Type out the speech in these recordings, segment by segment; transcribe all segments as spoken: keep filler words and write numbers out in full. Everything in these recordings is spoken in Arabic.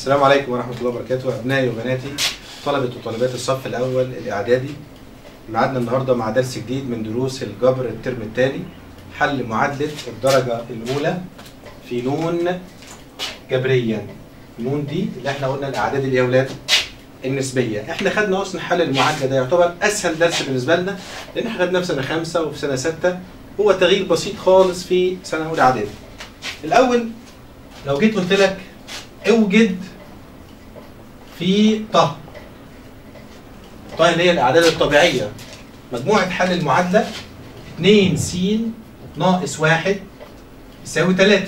السلام عليكم ورحمة الله وبركاته. أبنائي وبناتي طلبة وطالبات الصف الأول الإعدادي، معادنا النهاردة مع درس جديد من دروس الجبر الترم الثاني، حل معادلة الدرجة الأولى في نون جبريا. نون دي اللي احنا قلنا الأعداد اللي يا أولاد النسبية. احنا خدنا أصلا حل المعادلة، ده يعتبر أسهل درس بالنسبة لنا لأن احنا خدناه في سنة خمسة وفي سنة ستة، هو تغيير بسيط خالص في سنة أولى إعدادي. الأول لو جيت قلت لك اوجد في طه، طه اللي هي الأعداد الطبيعية، مجموعة حل المعادلة اتنين س ناقص واحد يساوي تلاتة.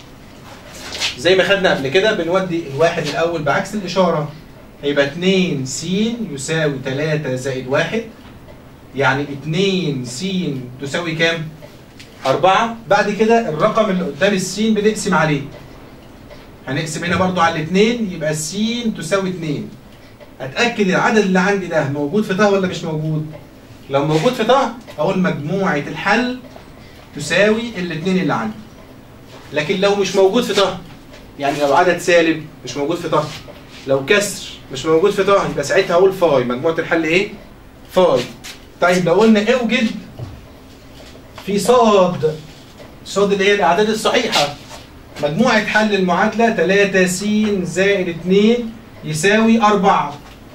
زي ما خدنا قبل كده بنودي الواحد الأول بعكس الإشارة، هيبقى اتنين س يساوي تلاتة زائد واحد، يعني اتنين س تساوي كام؟ أربعة. بعد كده الرقم اللي قدام السين بنقسم عليه، هنقسم هنا برضو على الاثنين، يبقى س تساوي اتنين. اتاكد العدد اللي عندي ده موجود في طه ولا مش موجود؟ لو موجود في طه اقول مجموعه الحل تساوي الاثنين اللي عندي. لكن لو مش موجود في طه، يعني لو عدد سالب مش موجود في طه، لو كسر مش موجود في طه، يبقى ساعتها اقول فاي، مجموعه الحل ايه؟ فاي. طيب لو قلنا اوجد في صاد، صاد اللي هي الاعداد الصحيحه، مجموعة حل المعادلة تلاتة س زائد اتنين يساوي أربعة.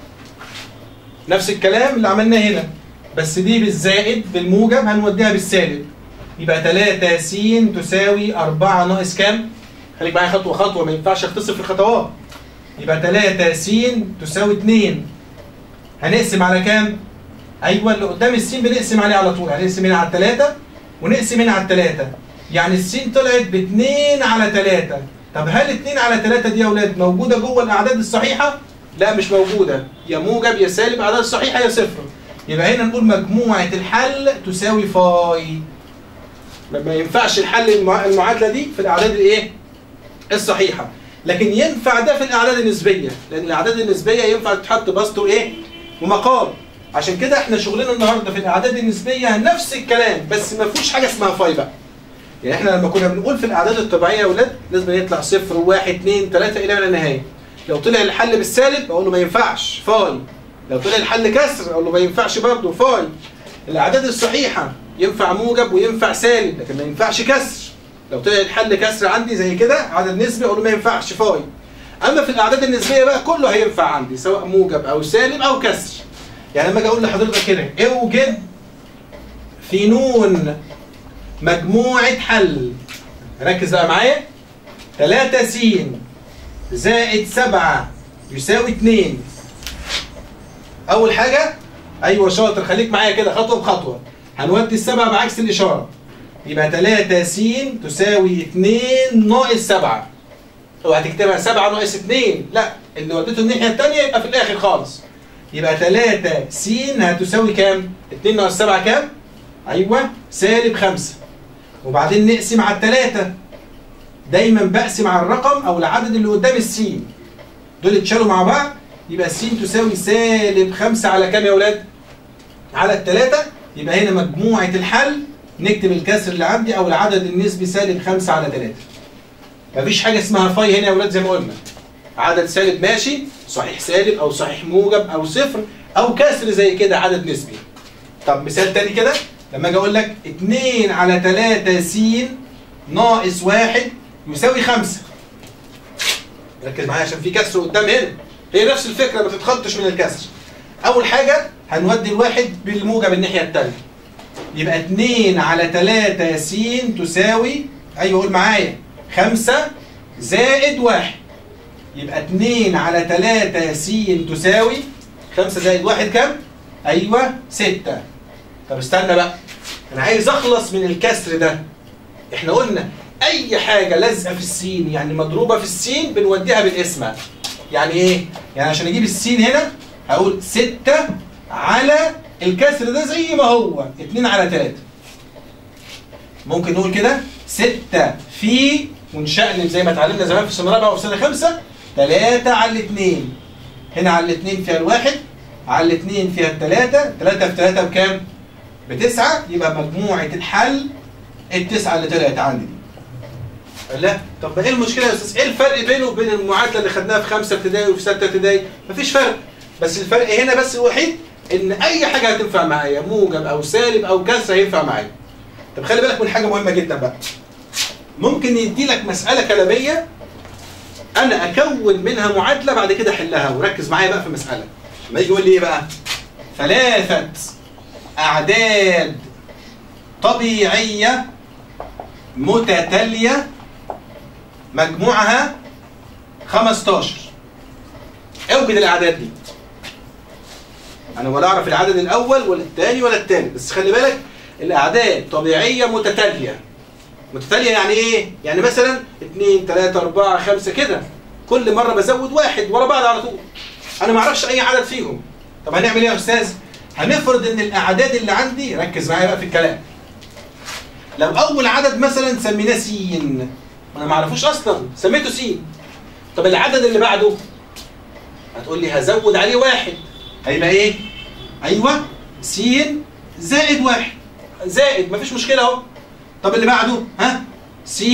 نفس الكلام اللي عملناه هنا، بس دي بالزائد بالموجب هنوديها بالسالب، يبقى تلاتة س تساوي أربعة ناقص كام؟ خليك معايا خطوة خطوة، ما ينفعش اختصر في الخطوات. يبقى تلاتة س تساوي اتنين، هنقسم على كام؟ أيوه اللي قدام السين بنقسم عليه على طول، هنقسم هنا على التلاتة ونقسم هنا على التلاتة، يعني السين طلعت ب اتنين على تلاتة. طب هل اتنين على تلاتة دي يا اولاد موجوده جوه الاعداد الصحيحه؟ لا مش موجوده، يا موجب يا سالب، اعداد صحيحه يا صفر. يبقى هنا نقول مجموعه الحل تساوي فاي. ما ينفعش الحل المعادله دي في الاعداد الايه؟ الصحيحه، لكن ينفع ده في الاعداد النسبيه، لان الاعداد النسبيه ينفع تتحط بسط وايه؟ ومقام. عشان كده احنا شغلنا النهارده في الاعداد النسبيه نفس الكلام، بس ما فيهوش حاجه اسمها فاي بقى. يعني احنا لما كنا بنقول في الاعداد الطبيعيه يا اولاد لازم يطلع صفر وواحد اتنين تلاته الى ما لا نهايه. لو طلع الحل بالسالب اقول له ما ينفعش فاي. لو طلع الحل كسر اقول له ما ينفعش برضه فاي. الاعداد الصحيحه ينفع موجب وينفع سالب، لكن ما ينفعش كسر. لو طلع الحل كسر عندي زي كده عدد نسبي اقول له ما ينفعش فاي. اما في الاعداد النسبيه بقى كله هينفع عندي سواء موجب او سالب او كسر. يعني لما اجي اقول لحضرتك كده اوجد في نون مجموعة حل، ركز بقى معايا، تلاتة س زائد سبعة يساوي اتنين. أول حاجة أيوه شاطر، خليك معايا كده خطوة بخطوة، هنودي السبعة بعكس الإشارة، يبقى تلاتة س تساوي اتنين ناقص سبعة. اوعى تكتبها سبعة ناقص اتنين، لا اللي وديته الناحية التانية يبقى في الآخر خالص. يبقى تلاتة س هتساوي كام؟ اتنين ناقص سبعة كام؟ أيوه سالب خمسة. وبعدين نقسم على التلاتة، دايما بقسم على الرقم او العدد اللي قدام السين، دول اتشالوا مع بعض يبقى السين تساوي سالب خمسة على كام يا اولاد؟ على التلاتة. يبقى هنا مجموعة الحل نكتب الكسر اللي عندي او العدد النسبي سالب خمسة على تلاتة. مفيش حاجة اسمها فاي هنا يا اولاد، زي ما قلنا عدد سالب ماشي، صحيح سالب او صحيح موجب او صفر او كسر زي كده عدد نسبي. طب مثال تاني كده، لما اجي اقول لك اتنين على تلاتة س ناقص واحد يساوي خمسة. ركز معايا عشان في كسر قدام هنا، هي نفس الفكرة ما تتخطش من الكسر. أول حاجة هنودي الواحد بالموجب الناحية التانية، يبقى اتنين على تلاتة س تساوي أيوه قول معايا خمسة زائد واحد، يبقى اتنين على تلاتة س تساوي خمسة زائد واحد كام؟ أيوه ستة. طب استنى بقى، أنا عايز أخلص من الكسر ده. إحنا قلنا أي حاجة لازقة في السين يعني مضروبة في السين بنوديها بالاسم. يعني إيه؟ يعني عشان أجيب السين هنا هقول ستة على الكسر ده زي ما هو اتنين على تلاتة. ممكن نقول كده ستة في ونشقلب زي ما اتعلمنا زمان في سنة رابعة وفي سنة خمسة، تلاتة على الاتنين. هنا على الاتنين فيها الواحد، على الاتنين فيها التلاتة، تلاتة في تلاتة بكام؟ بتسعة. يبقى مجموعة الحل التسعة اللي طلعت عندي دي. لا طب ما ايه المشكله يا استاذ؟ ايه الفرق بينه وبين المعادله اللي خدناها في خمسه ابتدائي وفي سته ابتدائي؟ مفيش فرق، بس الفرق هنا بس الوحيد ان اي حاجه هتنفع معايا، موجب او سالب او كسر هينفع معايا. طب خلي بالك من حاجه مهمه جدا بقى. ممكن يدي لك مساله كلاميه انا اكون منها معادله بعد كده احلها، وركز معايا بقى في المساله. لما يجي يقول لي ايه بقى؟ ثلاثه اعداد طبيعيه متتاليه مجموعها خمستاشر. اوجد الاعداد دي. انا ولا اعرف العدد الاول ولا الثاني ولا الثالث، بس خلي بالك الاعداد طبيعيه متتاليه. متتاليه يعني ايه؟ يعني مثلا اثنين ثلاثة أربعة خمسة كده، كل مره بزود واحد ورا بعض على طول. انا ما اعرفش اي عدد فيهم. طب هنعمل ايه يا استاذ؟ هنفرض ان الاعداد اللي عندي، ركز معايا بقى في الكلام. لو اول عدد مثلا سميناه س، انا ما اعرفوش اصلا، سميته س. طب العدد اللي بعده هتقول لي هزود عليه واحد، هيبقى ايه؟ ايوه س زائد واحد، زائد مفيش مشكله اهو. طب اللي بعده ها؟ س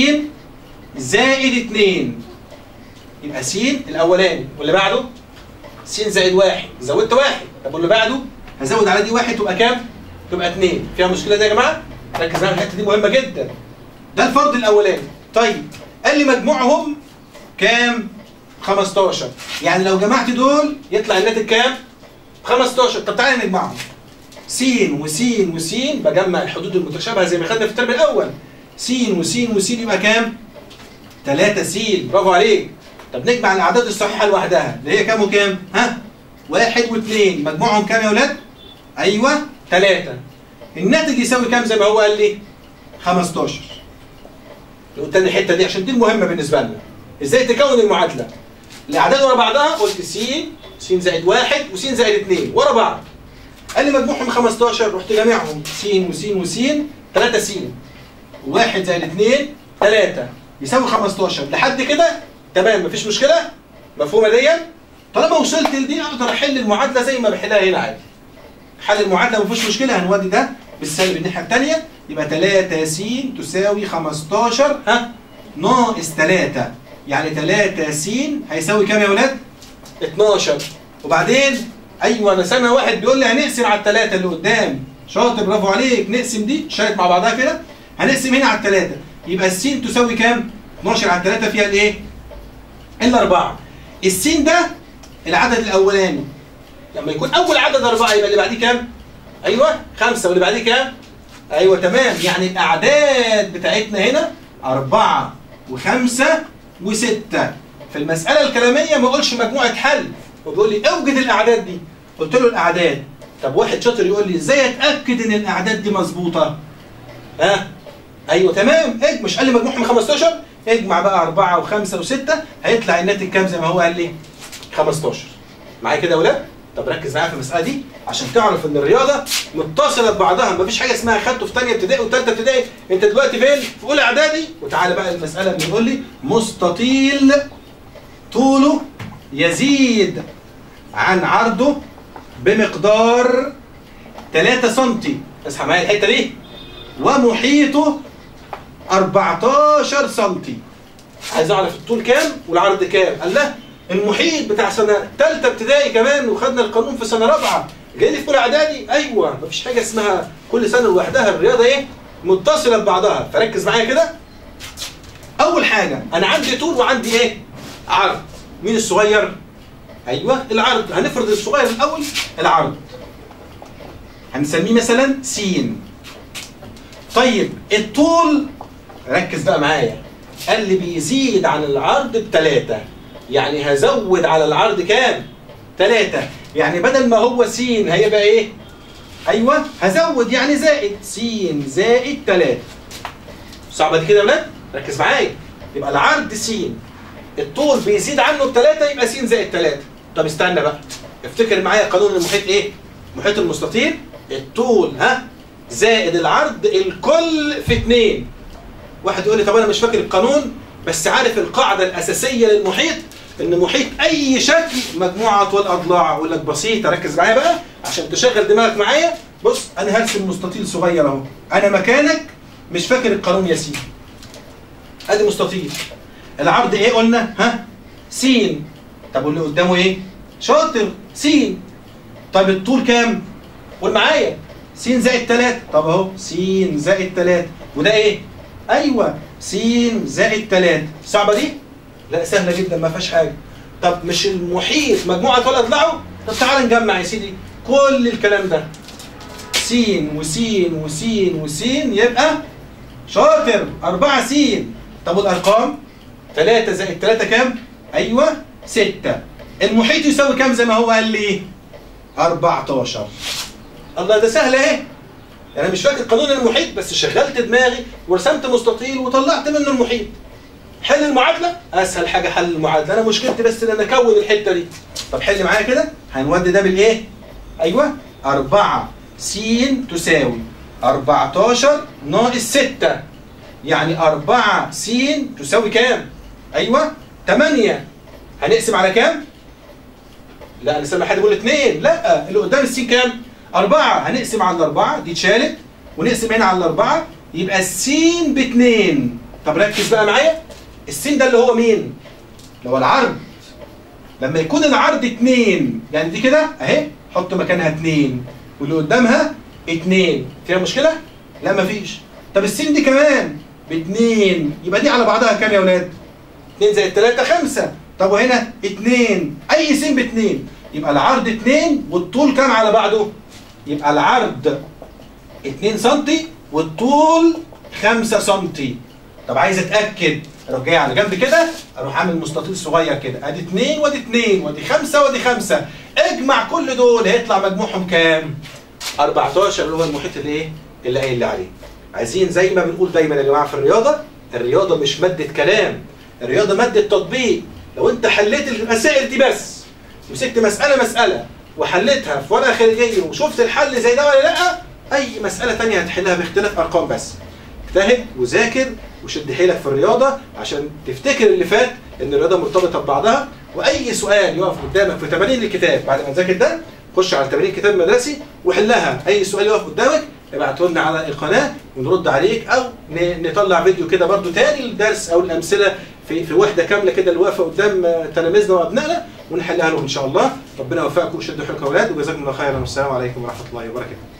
زائد اتنين، يبقى س الاولاني، واللي بعده س زائد واحد، زودت واحد. طب واللي بعده هزود على دي واحد، تبقى كام؟ تبقى اتنين. فيها مشكله دي يا جماعه؟ ركز معايا الحته دي مهمه جدا. ده الفرض الاولاني. طيب قال لي مجموعهم كام؟ خمستاشر. يعني لو جمعت دول يطلع الناتج كام؟ خمستاشر. طب تعالى نجمعهم. س وس وس، بجمع الحدود المتشابهه زي ما خدنا في الترم الاول. س وس وس يبقى كام؟ تلاتة س. برافو عليك. طب نجمع الاعداد الصحيحه لوحدها اللي هي كام وكام؟ ها؟ واحد واثنين، مجموعهم كام يا اولاد؟ ايوه تلاتة. الناتج يساوي كام زي ما هو قال لي؟ خمستاشر. نقول تاني الحته دي عشان دي المهمه بالنسبه لنا. ازاي تكون المعادله؟ الاعداد ورا بعضها، قلت س س زائد واحد وس زائد اتنين ورا بعض. قال لي مجموعهم خمستاشر، رحت جامعهم س وس وس، تلاتة س. واحد زائد اتنين تلاتة يساوي خمستاشر. لحد كده تمام، مفيش مشكله؟ مفهومه دي؟ طالما وصلت لدي اقدر احل المعادله زي ما بحلها هنا عادي. حل المعادله مفيش مشكله، هنودي ده بالسالب الناحيه الثانيه، يبقى تلاتة س تساوي خمستاشر ها ناقص تلاتة، يعني تلاتة س هيساوي كام يا ولاد؟ اتناشر. وبعدين ايوه انا سامع واحد بيقول لي هنقسم على الثلاثه اللي قدام. شاطر برافو عليك. نقسم دي شايف مع بعضها كده، هنقسم هنا على الثلاثه، يبقى الس تساوي كام؟ اتناشر على الثلاثه فيها الايه؟ الاربعه. السين ده العدد الاولاني، لما يكون اول عدد اربعه يبقى اللي بعديه كام؟ ايوه خمسه، واللي بعديه كام؟ ايوه تمام. يعني الاعداد بتاعتنا هنا اربعه وخمسه وسته. في المساله الكلاميه ما اقولش مجموعه حل، وبيقول لي اوجد الاعداد دي. قلت له الاعداد. طب واحد شاطر يقول لي ازاي اتاكد ان الاعداد دي مظبوطه؟ ها؟ ايوه تمام، اجمع. مش قال لي مجموعهم خمستاشر؟ اجمع بقى اربعه وخمسه وسته، هيطلع الناتج كام زي ما هو قال لي؟ خمستاشر. معايا كده يا ولاد؟ طب ركز معايا في المساله دي عشان تعرف ان الرياضه متصله ببعضها، مفيش حاجه اسمها خدته في ثانيه ابتدائي وثالثه ابتدائي، انت دلوقتي فين؟ في اولى اعدادي. وتعالى بقى المساله بيقول لي مستطيل طوله يزيد عن عرضه بمقدار تلاتة سنتي، اصحى معايا الحته دي، ومحيطه اربعتاشر سنتي. عايز اعرف الطول كام والعرض كام؟ قال لا المحيط بتاع سنه ثالثه ابتدائي كمان، وخدنا القانون في سنه رابعه، جاي لي في اولى اعدادي. ايوه مفيش حاجه اسمها كل سنه لوحدها، الرياضه ايه؟ متصله ببعضها. فركز معايا كده. اول حاجه انا عندي طول وعندي ايه؟ عرض. مين الصغير؟ ايوه العرض. هنفرض الصغير الاول العرض، هنسميه مثلا س. طيب الطول، ركز بقى معايا، قال لي بيزيد عن العرض بتلاتة، يعني هزود على العرض كام؟ تلاتة. يعني بدل ما هو س هيبقى ايه؟ ايوه هزود يعني زائد، س زائد تلاتة. صعبه دي كده يا ولاد؟ ركز معايا. يبقى العرض س، الطول بيزيد عنه بتلاتة، يبقى س زائد تلاتة. طب استنى بقى، افتكر معايا قانون المحيط ايه؟ محيط المستطيل الطول ها زائد العرض الكل في اتنين. واحد يقول لي طب انا مش فاكر القانون، بس عارف القاعده الاساسيه للمحيط، ان محيط اي شكل مجموعه اطوال اضلاع. اقول لك بسيطه، ركز معايا بقى عشان تشغل دماغك معايا. بص انا هرسم مستطيل صغير اهو، انا مكانك مش فاكر القانون يا سيدي. ادي مستطيل. العرض ايه قلنا؟ ها؟ س. طب واللي قدامه ايه؟ شاطر، س. طب الطول كام؟ قول معايا. س زائد تلاتة. طب اهو س زائد تلاتة. وده ايه؟ ايوه س زائد تلاتة. صعبة دي؟ لا سهلة جدا ما فيهاش حاجة. طب مش المحيط مجموعة ولا اضلاعه؟ طب تعالى نجمع يا سيدي كل الكلام ده. س وس وس وس يبقى شاطر أربعة س. طب والأرقام؟ تلاتة زائد تلاتة كام؟ أيوه ستة. المحيط يساوي كام زي ما هو قال لي؟ أربعتاشر. الله ده سهل اهي. يعني أنا مش فاكر قانون المحيط بس شغلت دماغي ورسمت مستطيل وطلعت منه المحيط. حل المعادلة؟ أسهل حاجة حل المعادلة، أنا مشكلتي بس إن أنا أكون الحتة دي. طب حل معايا كده، هنودي ده بالإيه؟ أيوه أربعة س تساوي أربعتاشر ناقص ستة. يعني أربعة س تساوي كام؟ أيوه تمانية. هنقسم على كام؟ لا أنا سامع حد يقول اتنين، لا اللي قدام السين كام؟ أربعة. هنقسم على الأربعة دي اتشالت ونقسم هنا على الأربعة يبقى السين باتنين. طب ركز بقى معايا، السين ده اللي هو مين؟ اللي هو العرض. لما يكون العرض اتنين يعني دي كده اهي حط مكانها اتنين واللي قدامها اتنين، فيها مشكلة؟ لا مفيش. طب السين دي كمان باتنين يبقى دي على بعضها كام يا ولاد؟ اتنين زائد تلاتة خمسة. طب وهنا اتنين، أي سين باتنين يبقى العرض اتنين والطول كام على بعضه؟ يبقى العرض اتنين سنتي والطول خمسة سنتي. طب عايز اتاكد اروح جاي على جنب كده اروح عامل مستطيل صغير كده، ادي اتنين وادي اتنين وادي خمسة وادي خمسة، اجمع كل دول هيطلع مجموعهم كام؟ أربعتاشر اللي هو المحيط الايه؟ اللي قايل لي عليه. عايزين زي ما بنقول دايما يا جماعه في الرياضه، الرياضه مش ماده كلام، الرياضه ماده تطبيق. لو انت حليت المسائل دي بس مسكت مساله مساله وحليتها في ورقه خارجيه وشفت الحل زي ده ولا لا، اي مساله ثانيه هتحلها باختلاف ارقام بس. اجتهد وذاكر وشد حيلك في الرياضه عشان تفتكر اللي فات ان الرياضه مرتبطه ببعضها. واي سؤال يقف قدامك في تمارين الكتاب بعد ما تذاكر ده خش على تمارين الكتاب المدرسي وحلها. اي سؤال يقف قدامك ابعته لنا على القناه ونرد عليك، او نطلع فيديو كده برضو تاني للدرس او الامثله في في وحده كامله كده اللي واقفه قدام تلاميذنا وابنائنا ونحلها لهم ان شاء الله. ربنا يوفقكم وشدوا حيلكم يا اولاد، وجزاكم الله خيرا والسلام عليكم ورحمه الله وبركاته.